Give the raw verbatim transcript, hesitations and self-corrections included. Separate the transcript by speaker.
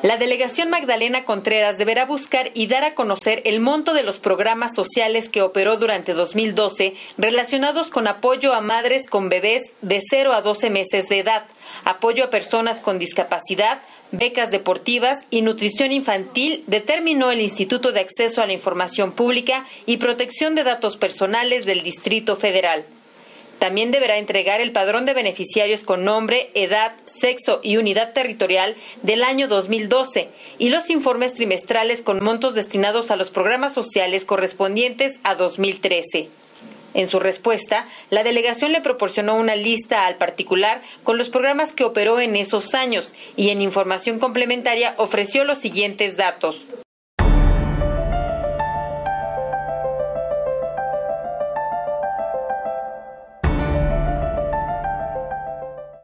Speaker 1: La delegación Magdalena Contreras deberá buscar y dar a conocer el monto de los programas sociales que operó durante dos mil doce relacionados con apoyo a madres con bebés de cero a doce meses de edad, apoyo a personas con discapacidad, becas deportivas y nutrición infantil, determinó el Instituto de Acceso a la Información Pública y Protección de Datos Personales del Distrito Federal. También deberá entregar el padrón de beneficiarios con nombre, edad, sexo y unidad territorial del año dos mil doce y los informes trimestrales con montos destinados a los programas sociales correspondientes a dos mil trece. En su respuesta, la delegación le proporcionó una lista al particular con los programas que operó en esos años y en información complementaria ofreció los siguientes datos.